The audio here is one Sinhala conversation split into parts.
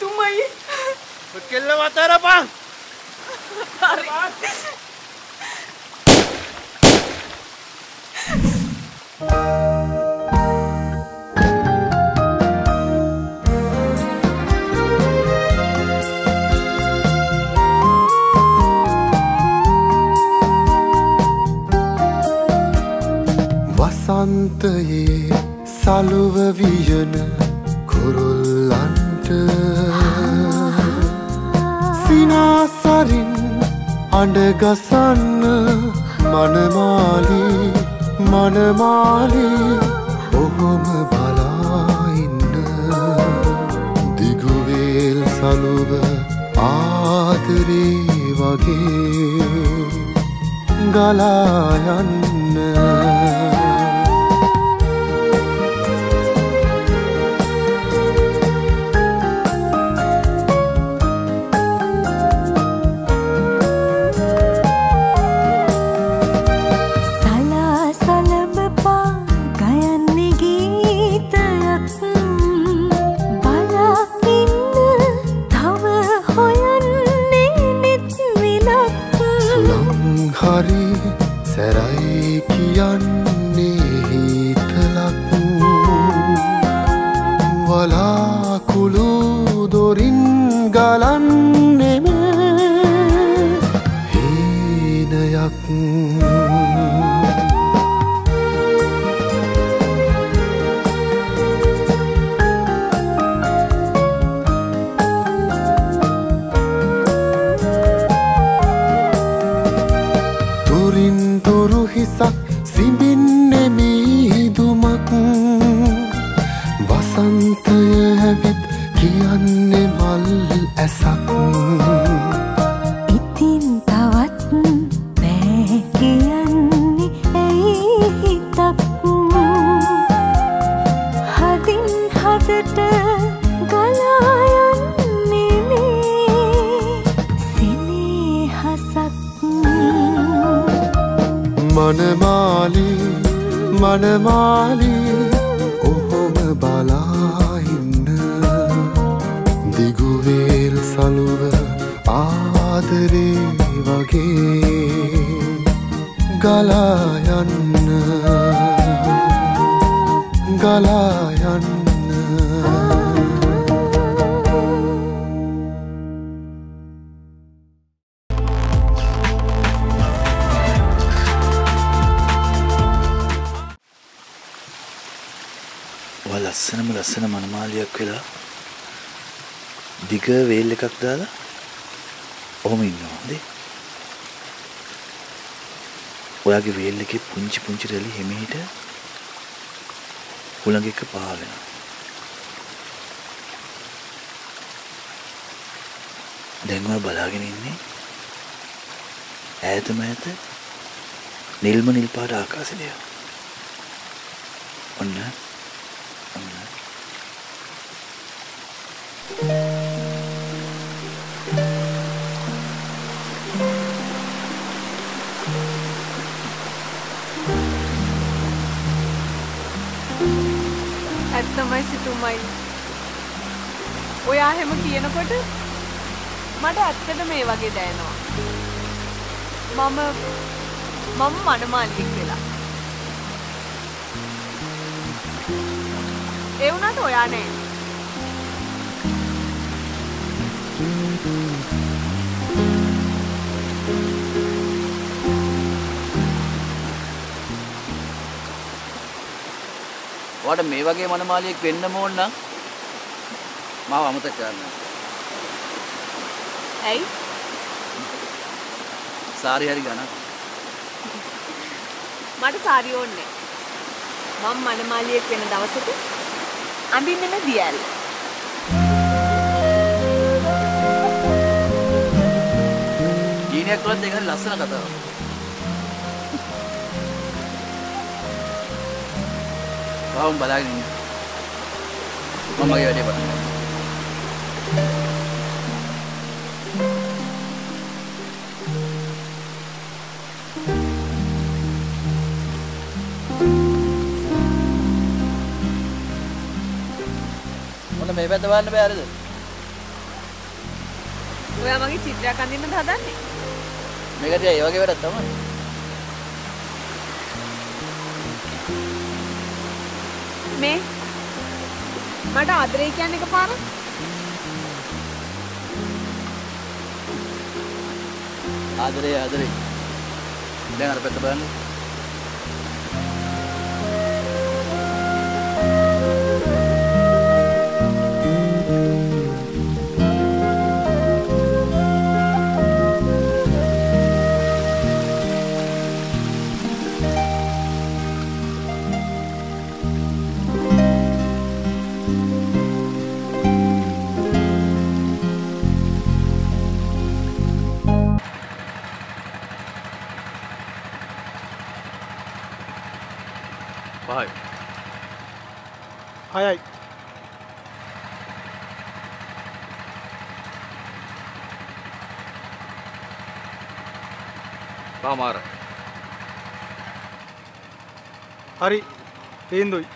සිතුමයි. කෙල්ල වතරපන්. හරි. වසන්තයේ සලුව වියන කුරුල්ලන්ට සිනාසරින් අඬගසන්න මනමාලි ඔහොම බලා ඉන්න දිගුවේල් සලුව ආදරේ වගේ ගලා යන්න සැරයි කියන්නේ හිතලක් වලාකුළු දොරින් ගලන්නෙම හීනයක් සිඹින්නේ මීදුමක් වසන්තය ඇවිත් කියන්නේ මල් ඇසක් ඉතින් තවත් බෑ කියන්නේ ඇයි හිතක් හදින් හදට ගලා යන්නේ මේ සිනහසක් මනමාලි ඔහොම බලා ඉන්න දිගුවේල් සලුව ආදරේ වගේ ගලා යන්න ලස්සන මනමාලියක් වෙලා දිග වේල් එකක් දාලා ඔහොම ඉන්නවා හොඳේ. ඔයාගේ වේල් එකේ පුංචි රැලි හිමීට හුළඟ එක පහ වෙනවා. දැන් ඔයා බලාගෙන ඉන්නේ ඈත නිල් පාට ආකාශය දිහා. ඔන්න ඇත්තමයි සිතුමයි. ඔයා හැම කියනකොට මට ඇත්තට මේ වගේ දැනෙනවා. මම මනමාලියෙක් වෙලා. ඒ වුණාට ඔයා නෑ. ඔයාට මේ වගේ මනමාලියෙක් වෙන්න ඕන නම් මාව අමතක කරන්න. ඇයි? සාරි හරි ගන්න. මට සාරි ඕනේ නෑ. මම මනමාලියෙක් වෙන දවසට අඳින්නෙම දියල්. ජීනියක් වලත් ඒක හරි ලස්සන කතාවක්. වවුන් බලාගෙන ඉන්න. මම මගේ වැඩේ පටන් ගන්නවා. මොන මේ පැත්ත බලන්න බෑ හරිද? ඔයා මගේ චිත්‍රයක් අඳින්නද හදන්නේ? මේකට ඒ වගේ වැඩක් තමයි. මේ මට ආදරේ කියන්නේ එකපාරක්. ආදරේ ආදරේ. දැන් අර පැත්ත බලන්න. පහයි. 6යි. පාමාර. හරි. තීන්දුවයි.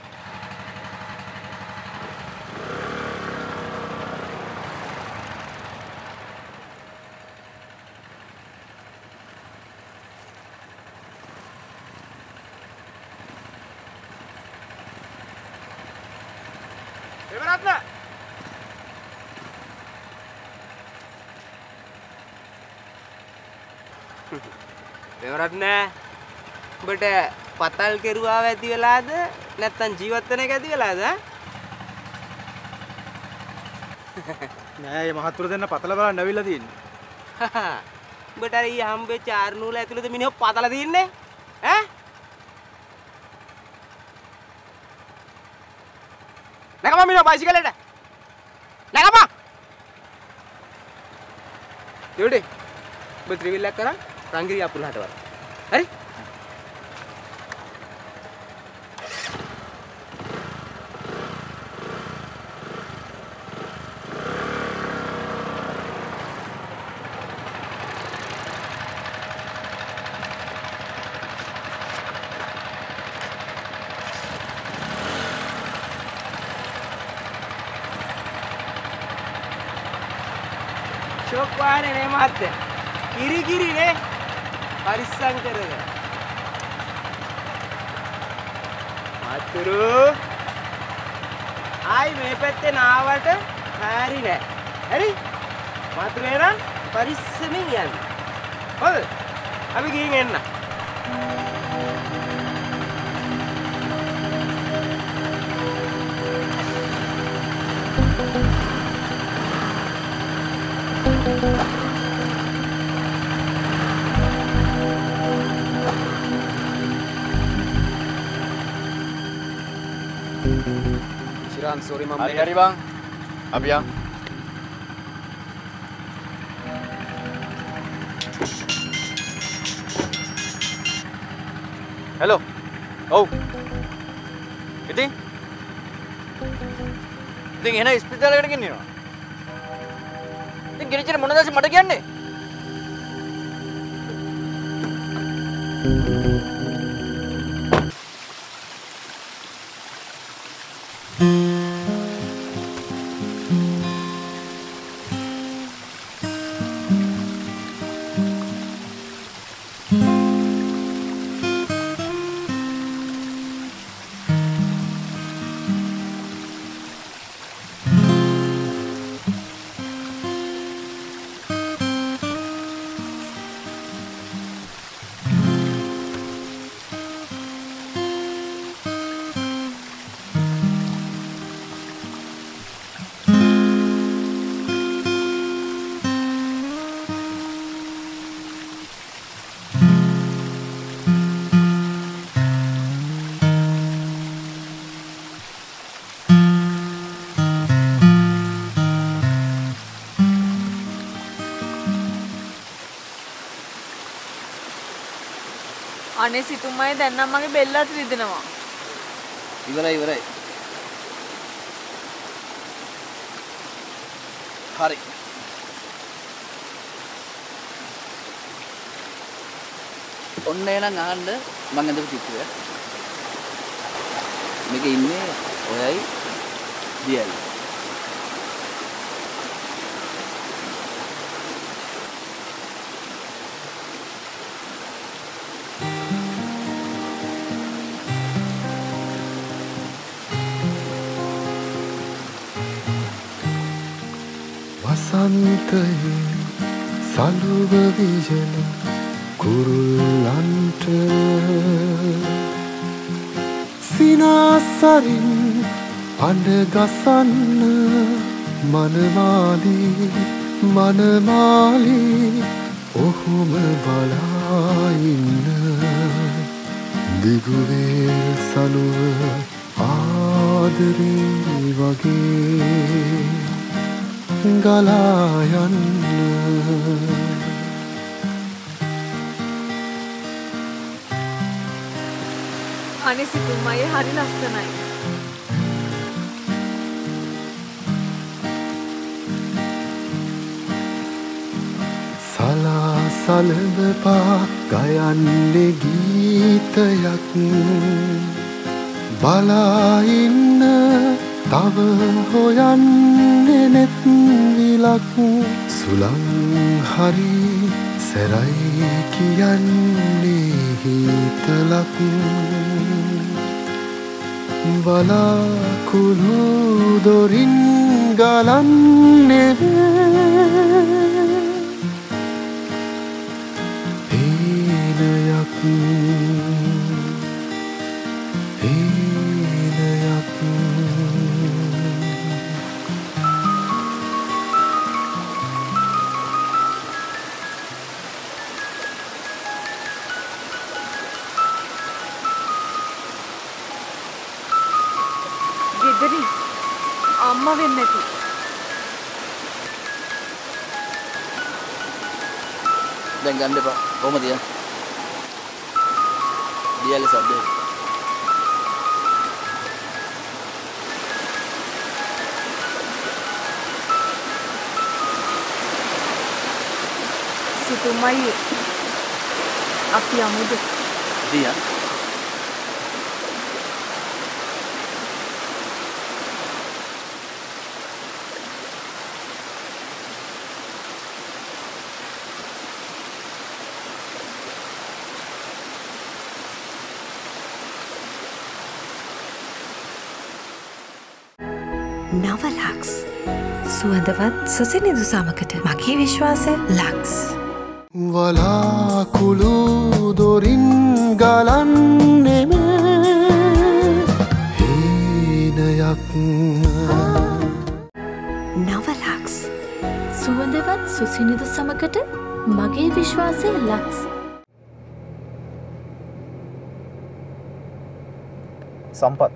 එවරත්න එවරත්න ඔබට පතල් කෙරුවාව ඇති වෙලාද නැත්නම් ජීවත් වෙන එක ඇති වෙලාද නෑ මේ මහත්තුරු දෙන්න පතල බලන්න ඇවිල්ලා තියෙන්නේ. ඔබට අර ඊ හම්බෙච්ච ආර්නූල ඇතුළත මිනිහව පතල තින්නේ ඈ නැගම මිනිහ බයිසිකලෙට නැගම දෙවිඩේ ඔබ ත්‍රිවිල්ලක් කරන් රංගිරිය අපුලහට වර හරි ෂොක් වානේ නේ මහත්තයා. කිරි නේ. පරිස්සම් කරගන්න. මහත්තුරු. ආයි මේ පැත්තේ නාවට හරි නෑ. හරි? මහත්තුරු එනම් පරිස්සමින් යන්න. හොඳද? අපි ගිහින් එන්න. Siran sorry mama. Hari bang. Abi yang. Hello. Oh. Iting එන ඉස්පිරිතාලයකට ගෙනියනවා. ඉතින් ගෙනිච්චේ මොන දාසේ මට කියන්නේ? අනේ සිතුමයි දැන් නම් මගේ බෙල්ලත් රිදෙනවා. ඉවරයි. හරි. ඔන්න එනං අහන්න මං ඇඳපු චිත්‍රය. මේකේ ඉන්නේ ඔයයි දියයි. වසන්තයේ සලුව විජන කුරුල්ලන්ට සිනාසරින් අඬගසන්න මනමාලී ඔහුම බලා ඉන්න දිගුවේ සලුව ආදරේ වගේ ගලා යන්න අනේ සිතුමයි හරි ලස්සනයි. සලපා ගයන්නේ ගීතයක් බලා ඉන්න තව හොයන්නේ නෙත් විලක් සුළං හරි සැරයි කියන්නේ හිතලක් වලාකුළු දොරින් ගලන්නේ ගෙදරින් අම්මා වෙන්නේ නැති. දැන් ගන්න එපා. කොහමද යන්නේ? දියලේ සද්දේ. සිතුමයි අපි යමුද? දියා. නවලක්ස් සුවඳවත් සුසිනිදු සමකට මගේ විශ්වාසය ලක්ස්. වලාකුළු දොරින් ගලන්නෙම හීනයක් නවලක්ස් සුවඳවත් සුසිනිදු සමකට මගේ විශ්වාසය ලක්ස්. සම්පත්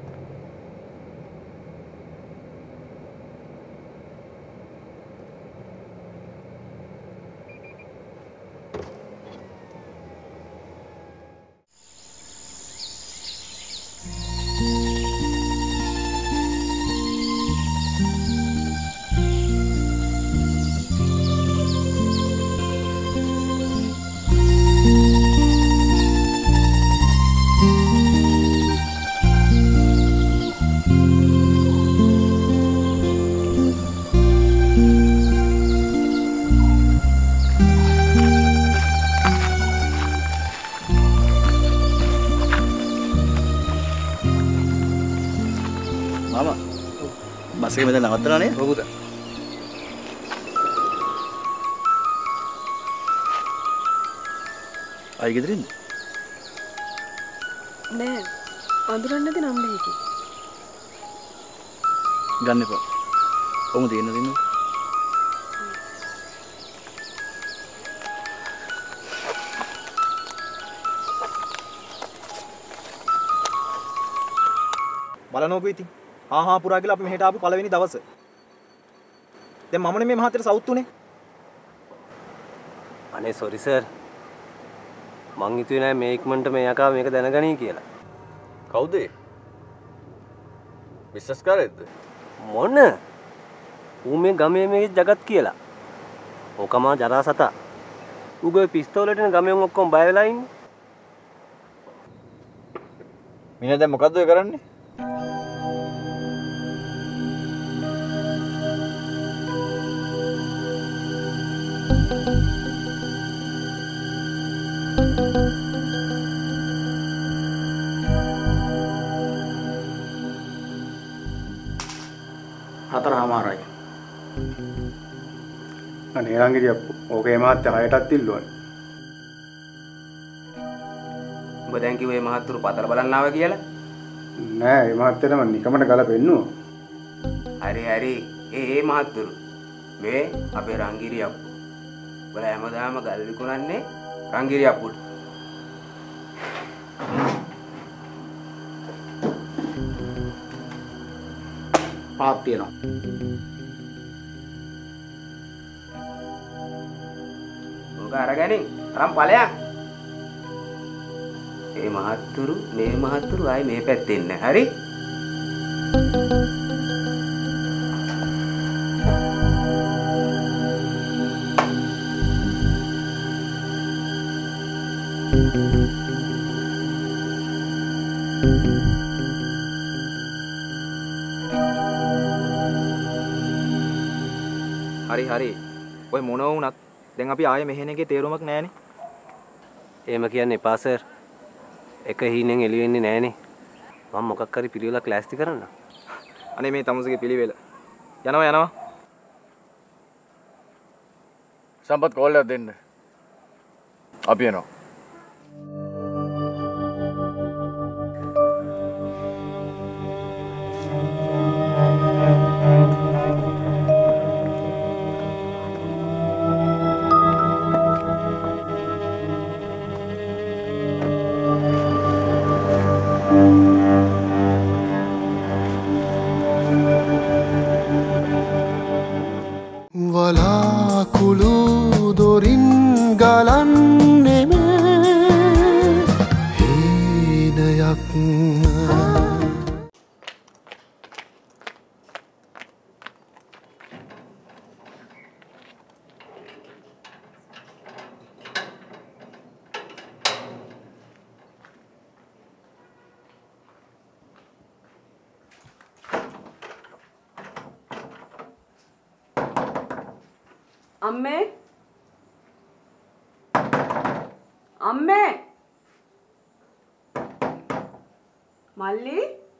බස් එකේ මෙතන නවත්තනවා නේ? ඔව්ද? අය ගෙදරින්ද? නෑ. අඳුරන්නේ නැති නම් දෙකේ. ගන්න එපා. කොහොමද තියෙන්නේ දිනු? බලනෝකෝ ඉතින්. හා පුරා කියලා අපි මෙහෙට ආපු පළවෙනි දවස. දැන් මමනේ මේ මහත්තයට සවුත් උනේ. අනේ සෝරි සර්. මං හිතුවේ නෑ මේ ඉක්මනට මේ යකා මේක දැනගනී කියලා. කවුද ඒ? බිස්නස් කාරයෙක්ද? මොන? ඌ මේ ගමේ මේ ජගත් කියලා. ඕකමා ජරා සතා. ඌගේ පිස්තෝලෙටනේ ගමෙන් ඔක්කොම බය වෙලා ඉන්නේ. මිනිහා දැන් මොකද්ද ඔය කරන්නේ? අනේ රංගිරි අප්පු. ඕකේ මහත්තයා හයටත් ඉල්ලුවනේ. ඔබ දැන් කිව්වේ මහත්තුරු පතර බලන්න ආවා කියලා? නෑ මේ මහත්තයාට මම නිකමට ගල පෙන්නුවා. හරි ඒ මහත්තුරු මේ අපේ රංගිරි අප්පු. ඔබලා හැමදාම ගල් විකුණන්නේ රංගිරි අප්පුට. පාත් තියෙනවා. ඔක අරගනින් අරන් ඵලයක්. මේ මහත්තුරු ආයි මේ පැත්තේ ඉන්න. හරි? හරි ඔය මොනවා වුණත් දැන් අපි ආයේ මෙහෙන එකේ තේරුමක් නැහැනේ. එහෙම කියන්න එපා සර්. එක හීනෙන් එළි වෙන්නේ නැහනේ. මම මොකක් හරි පිළිවෙලක් ලෑස්ති කරන්න. අනේ මේ තමුසගේ පිළිවෙල. යනවා. සම්පත් කෝල් එකක් දෙන්න. අපි යනවා. Walakulu Dorin Galanna hinayak අම්මේ මල්ලි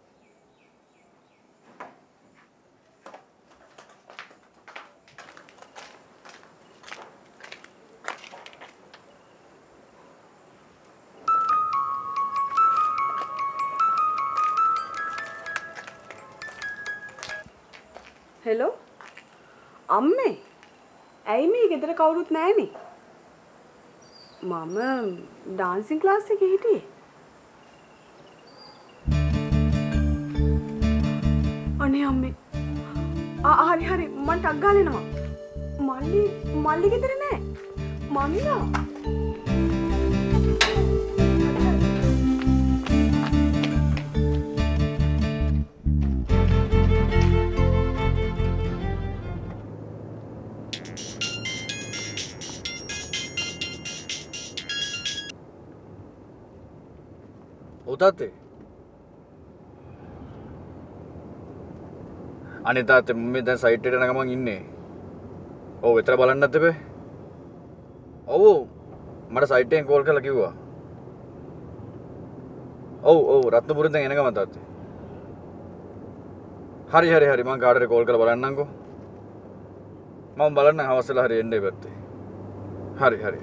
හෙලෝ අම්මේ ඇයි මේ ගෙදර කවුරුත් නැහැනේ මම ඩාන්සින් ක්ලාස් එකේ හිටියේ. අනේ අම්මේ. හරි මං ටක් ගාලා එනවා. මල්ලි ගෙදර නෑ. මංගා. තාත්තේ අනේ තාත්තේ මම දැන් සයිට් එකට යන ගමන් ඉන්නේ. ඔව් විතර බලන්නත් එපේ. ඔව් මට සයිට් එකෙන් කෝල් කරලා කිව්වා. ඔව් රත්නපුරෙන් දැන් එන ගමන් තාත්තේ. හරි මම කාටද කෝල් කරලා බලන්නම්කෝ. මම බලන්න හවස් වෙලා හරි එන්න ඉපැත්තේ. හරි.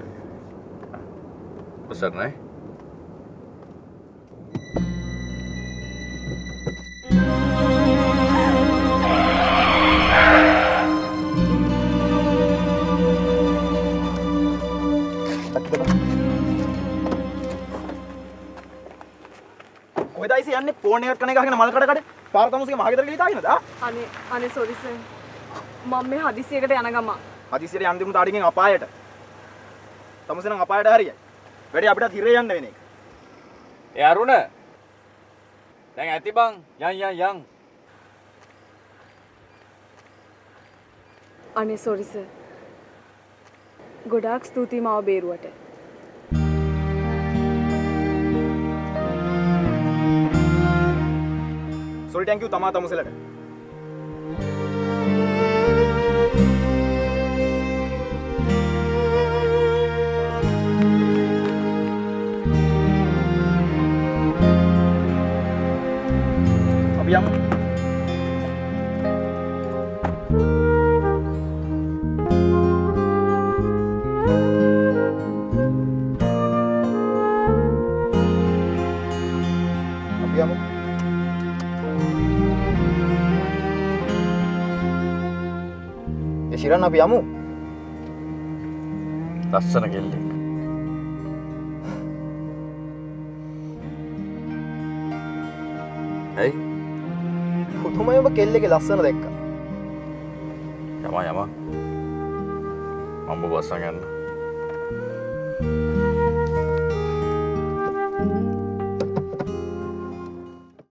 ඔසර් කොහෙදයිස යන්නේ ෆෝන් එකක් කන ගහගෙන මල් කඩ පාර තමුසගේ මහගෙදර ගිහින් තාගෙනද අනේ සෝරි සර් මම මේ හදිසියකට යන ගම හදිසියට යන්න දුන්නු තාඩියෙන් අපායට තමුසේ නම් අපායට හරියයි වැඩි අපිට හිරේ යන්න වෙන එක ඒ අරුණ දැන් ඇති බං යන් අනේ සෝරි සර් ගොඩාක් ස්තුතියි මාව බේරුවට sorry thank you තමා තමුසෙලට අපි යමු ශිරන් අපි යමු. ලස්සන කෙල්ලෙක්. ඇයි? පුදුමයි ඔබ කෙල්ලෙක්ගේ ලස්සන දැක්කා. යමා මම බස්සන් යන්න.